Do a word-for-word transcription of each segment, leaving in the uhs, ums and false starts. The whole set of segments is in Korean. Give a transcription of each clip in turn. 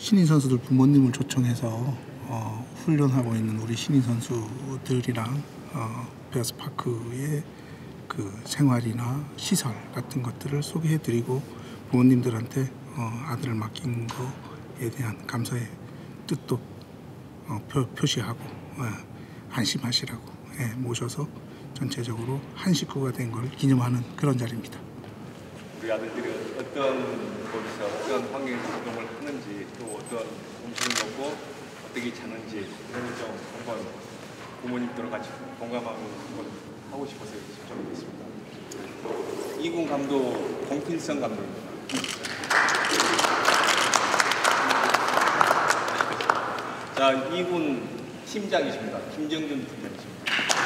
신인 선수들 부모님을 초청해서 어, 훈련하고 있는 우리 신인 선수들이랑 어, 베어스파크의 그 생활이나 시설 같은 것들을 소개해드리고 부모님들한테 어, 아들을 맡긴 거에 대한 감사의 뜻도 어, 표, 표시하고 어, 안심하시라고 예, 모셔서 전체적으로 한 식구가 된 걸 기념하는 그런 자리입니다. 우리 아들들이 어떤 곳에서 어떤 환경에서 활동을 하는지 또 어떤 음식을 먹고 어떻게 자는지 이런 좀 한번 부모님들과 같이 공감하고 한번 하고 싶어서 신청했습니다. 이군 감독 공필성 감독입니다. 자, 이군 팀장이십니다. 김정준 팀장이십니다.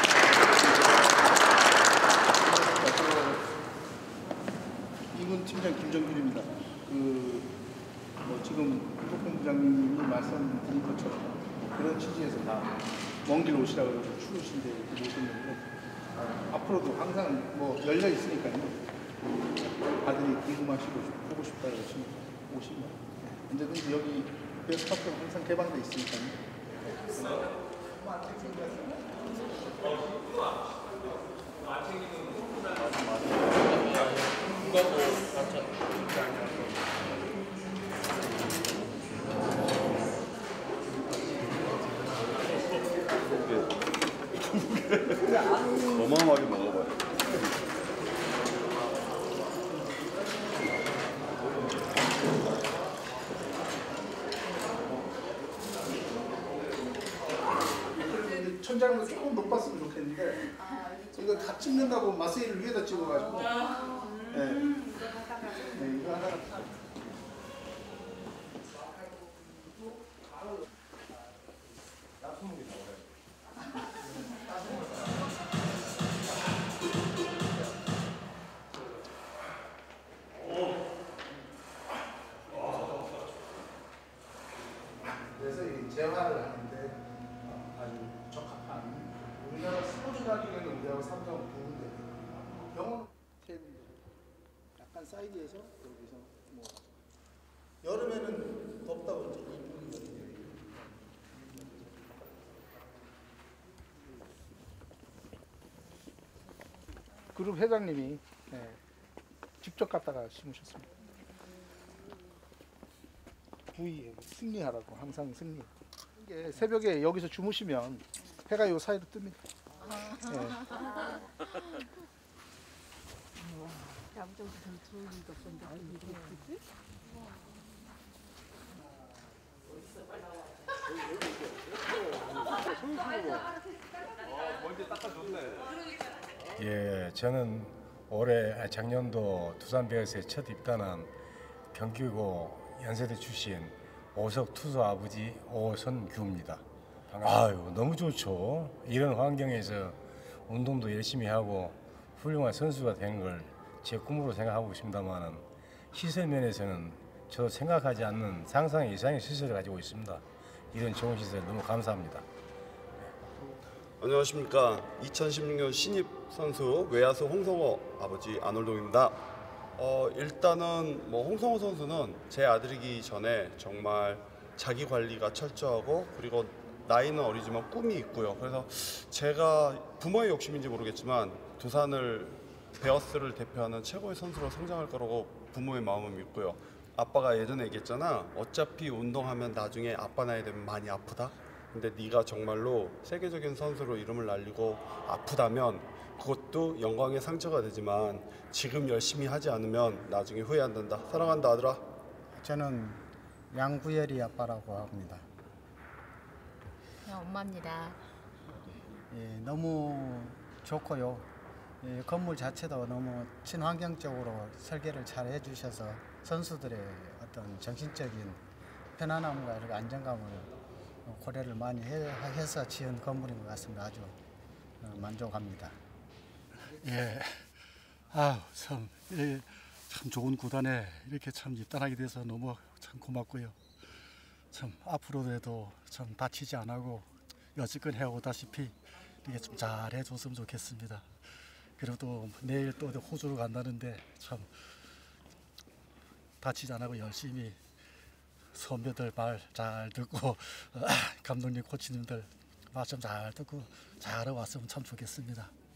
이군 팀장 김정준입니다. 그, 뭐 지금 국토본부장님이 말씀드린 것처럼 그런 취지에서 다 먼 길 오시라고 해서 추우신데 이렇게 오셨는데 어, 앞으로도 항상 뭐 열려 있으니까요. 아들이 궁금하시고 보고 싶다고 오시면 언제든지 여기 베어스파크는 항상 개방돼 있으니까요. 어마어마하게 먹어봐요. 천장도 조금 높았으면 좋겠는데 이거 다 찍는다고 마세이를 위에다 찍어가지고 네. 네, 이거 하나 그래서 이 재활을 하는데 아주 적합한 우리나라 스포츠 가격에는 우리하고 삼 점 구 군데 병원 테이블 약간 사이드에서 여기서 뭐 여름에는 덥다고 이제 이분이거든요. 그룹 회장님이 네, 직접 갖다가 심으셨습니다. 부위 승리하라고 항상 승리. 이게 새벽에 여기서 주무시면 해가 요 사이로 뜹니다. 네. 예, 저는 올해 작년도 두산 베어스에 첫 입단한 경기고 연세대 출신 오석 투수 아버지 오선규입니다. 아유, 너무 좋죠. 이런 환경에서 운동도 열심히 하고 훌륭한 선수가 되는 걸 제 꿈으로 생각하고 있습니다만은 시설 면에서는 저 생각하지 않는 상상 이상의 시설을 가지고 있습니다. 이런 좋은 시설 너무 감사합니다. 안녕하십니까. 이천십육 년 신입 선수 외야수 홍성호 아버지 안홀동입니다. 어, 일단은 뭐 홍성호 선수는 제 아들이기 전에 정말 자기 관리가 철저하고 그리고 나이는 어리지만 꿈이 있고요. 그래서 제가 부모의 욕심인지 모르겠지만 두산을 베어스를 대표하는 최고의 선수로 성장할 거라고 부모의 마음을 믿고요. 아빠가 예전에 얘기했잖아. 어차피 운동하면 나중에 아빠 나이 되면 많이 아프다. 근데 네가 정말로 세계적인 선수로 이름을 날리고 아프다면 그것도 영광의 상처가 되지만 지금 열심히 하지 않으면 나중에 후회 안 된다. 사랑한다 아들아. 저는 양구열이 아빠라고 합니다. 네, 엄마입니다. 예, 너무 좋고요. 예, 건물 자체도 너무 친환경적으로 설계를 잘 해주셔서 선수들의 어떤 정신적인 편안함과 이렇게 안정감을 고려를 많이 해, 해서 지은 건물인 것 같습니다. 아주 만족합니다. 예, 아, 참, 예, 참 좋은 구단에 이렇게 참 입단하게 돼서 너무 참 고맙고요. 참 앞으로도 참 다치지 않고 여지껏 해오다시피 이렇게 좀 잘 해줬으면 좋겠습니다. 그리고 또 내일 또 호주로 간다는데 참 다치지 않고 열심히 선배들 말 잘 듣고 감독님 코치님들 말씀 잘 듣고 잘하러 왔으면 참 좋겠습니다.